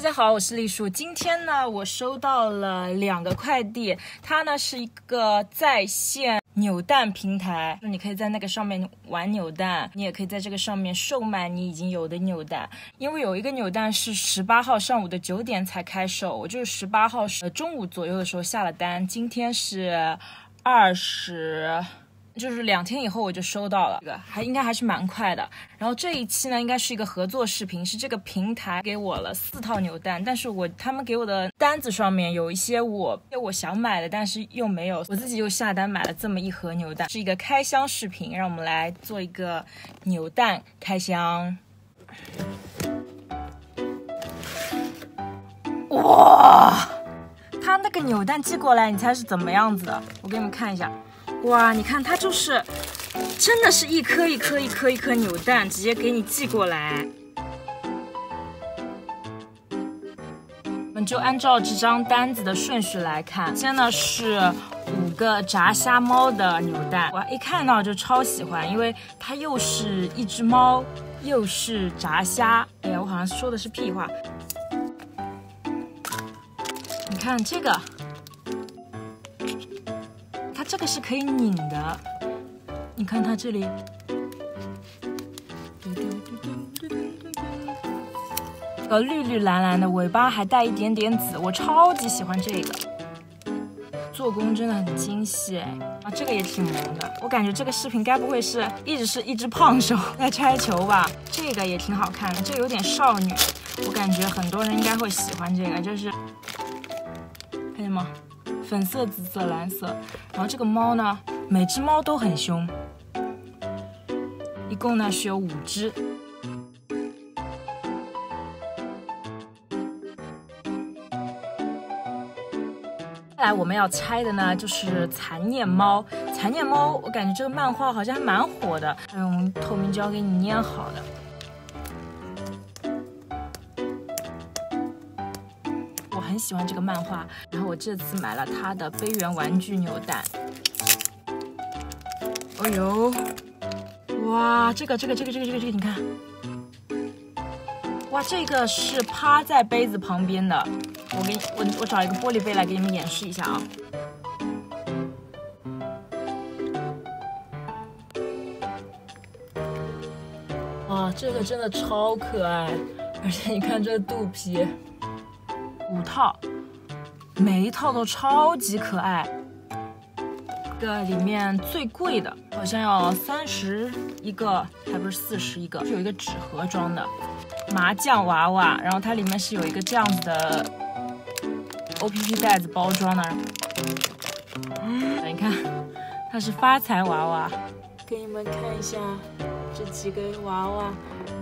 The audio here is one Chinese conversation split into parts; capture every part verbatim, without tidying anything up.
家好，我是丽树。今天呢，我收到了两个快递，它呢是一个在线扭蛋平台，你可以在那个上面玩扭蛋，你也可以在这个上面售卖你已经有的扭蛋。因为有一个扭蛋是十八号上午的九点才开售，我就是十八号是中午左右的时候下了单，今天是二十。就是两天以后我就收到了，这个还应该还是蛮快的。然后这一期呢，应该是一个合作视频，是这个平台给我了四套扭蛋，但是我他们给我的单子上面有一些我我想买的，但是又没有，我自己又下单买了这么一盒扭蛋，是一个开箱视频，让我们来做一个扭蛋开箱。哇，它那个扭蛋寄过来，你猜是怎么样子的？我给你们看一下。哇，你看它就是真的是一颗一颗一颗一颗扭蛋直接给你寄过来。我们就按照这张单子的顺序来看，首先呢是五个炸虾猫的扭蛋，我一看到就超喜欢，因为它又是一只猫又是炸虾。哎呀，我好像说的是屁话。你看这个，它这个是可以拧的，你看它这里，呃，绿绿蓝蓝的，尾巴还带一点点紫，我超级喜欢这个，做工真的很精细哎，啊，这个也挺萌的，我感觉这个视频该不会是一直是一只胖手在拆球吧？这个也挺好看的，这个有点少女，我感觉很多人应该会喜欢这个，就是看见吗？粉色、紫色、蓝色，然后这个猫呢，每只猫都很凶，一共呢是有五只。接下来我们要拆的呢，就是残念猫。残念猫，我感觉这个漫画好像还蛮火的，用透明胶给你粘好的。很喜欢这个漫画，然后我这次买了它的杯圆玩具扭蛋。哦呦，哇，这个这个这个这个这个这个，你看，哇，这个是趴在杯子旁边的。我给你，我我找一个玻璃杯来给你们演示一下啊。哇，这个真的超可爱，而且你看这个肚皮。五套，每一套都超级可爱。这个里面最贵的好像要三十一个，还不是四十一个，是有一个纸盒装的麻将娃娃，然后它里面是有一个这样子的 O P P 袋子包装的。嗯，你看，它是发财娃娃，给你们看一下这几个娃娃，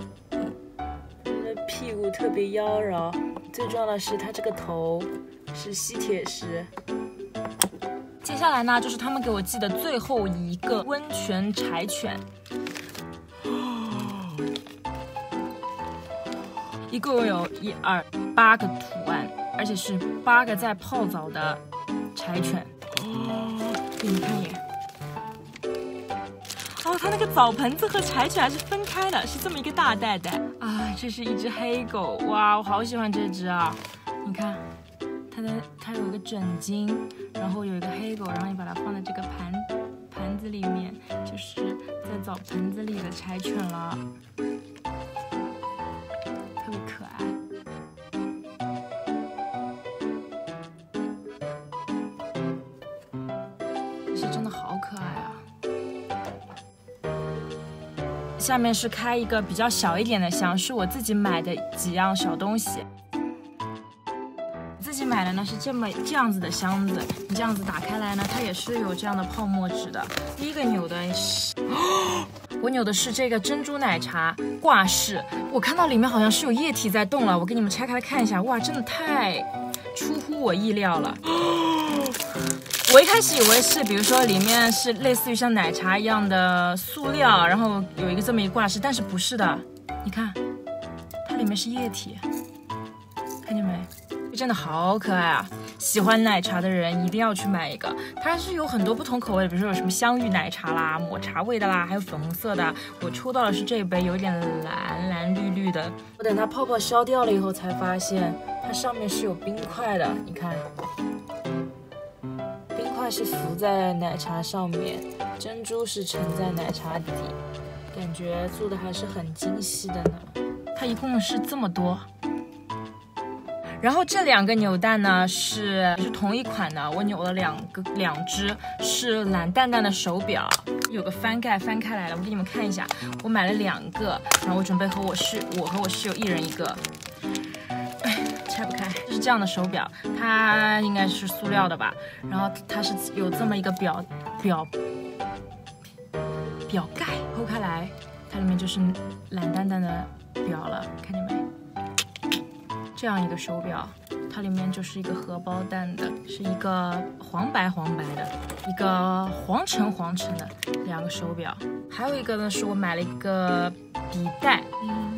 那屁股特别妖娆。最重要的是它这个头是吸铁石。接下来呢，就是他们给我寄的最后一个温泉柴犬，一共有一二八个图案，而且是八个在泡澡的柴犬。给你们看一眼。哦，它那个澡盆子和柴犬还是分开的，是这么一个大袋袋啊！这是一只黑狗，哇，我好喜欢这只啊！你看，它的它有一个枕巾，然后有一个黑狗，然后你把它放在这个盘盘子里面，就是在澡盆子里的柴犬了，特别可爱。这是真的好可爱啊！下面是开一个比较小一点的箱，是我自己买的几样小东西。自己买的呢是这么这样子的箱子，你这样子打开来呢，它也是有这样的泡沫纸的。第一个扭的是，哦、我扭的是这个珍珠奶茶挂式，我看到里面好像是有液体在动了，我给你们拆开来看一下，哇，真的太出乎我意料了。我一开始以为是，比如说里面是类似于像奶茶一样的塑料，然后有一个这么一个挂饰，但是不是的。你看，它里面是液体，看见没？真的好可爱啊！ 喜欢奶茶的人一定要去买一个。它是有很多不同口味的，比如说有什么香芋奶茶啦、抹茶味的啦，还有粉红色的。我抽到的是这一杯，有点蓝蓝绿绿的。我等它泡泡消掉了以后，才发现它上面是有冰块的，你看。冰块是浮在奶茶上面，珍珠是沉在奶茶底，感觉做的还是很精细的呢。它一共是这么多。然后这两个扭蛋呢是是同一款的，我扭了两个两只，是懒蛋蛋的手表，有个翻盖翻开来了，我给你们看一下，我买了两个，然后我准备和我室我和我室友一人一个。拆不开，就是这样的手表，它应该是塑料的吧，然后它是有这么一个表表表盖，剖开来，它里面就是懒蛋蛋的表了，看见没？这样一个手表，它里面就是一个荷包蛋的，是一个黄白黄白的，一个黄橙黄橙的两个手表，还有一个呢是我买了一个笔袋。嗯，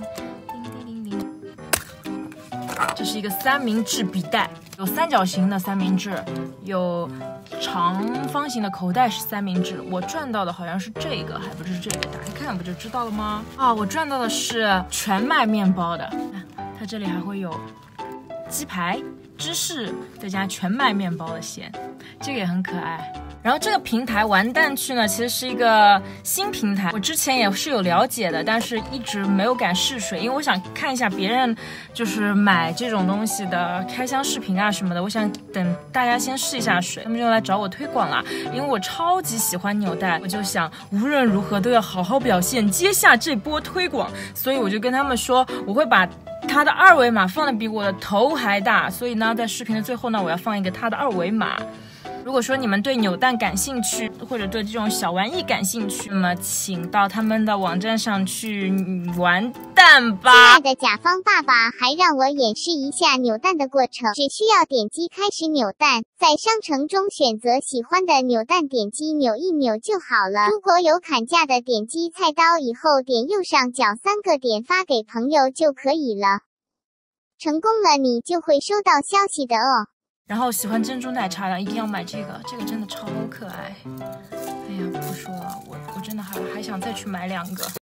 这是一个三明治笔袋，有三角形的三明治，有长方形的口袋是三明治。我赚到的好像是这个，还不是这个，打开看不就知道了吗？啊，我赚到的是全麦面包的，它这里还会有鸡排、芝士，再加全麦面包的馅，这个也很可爱。然后这个平台玩蛋趣呢，其实是一个新平台，我之前也是有了解的，但是一直没有敢试水，因为我想看一下别人就是买这种东西的开箱视频啊什么的，我想等大家先试一下水，他们就来找我推广了，因为我超级喜欢扭蛋，我就想无论如何都要好好表现，接下这波推广，所以我就跟他们说，我会把它的二维码放的比我的头还大，所以呢，在视频的最后呢，我要放一个它的二维码。如果说你们对扭蛋感兴趣，或者对这种小玩意感兴趣，那么请到他们的网站上去玩蛋吧。 亲爱的甲方爸爸，还让我演示一下扭蛋的过程。只需要点击开始扭蛋，在商城中选择喜欢的扭蛋，点击扭一扭就好了。如果有砍价的，点击菜刀以后点右上角三个点发给朋友就可以了。成功了，你就会收到消息的哦。 然后喜欢珍珠奶茶的一定要买这个，这个真的超可爱。哎呀，不说了，我我真的还还想再去买两个。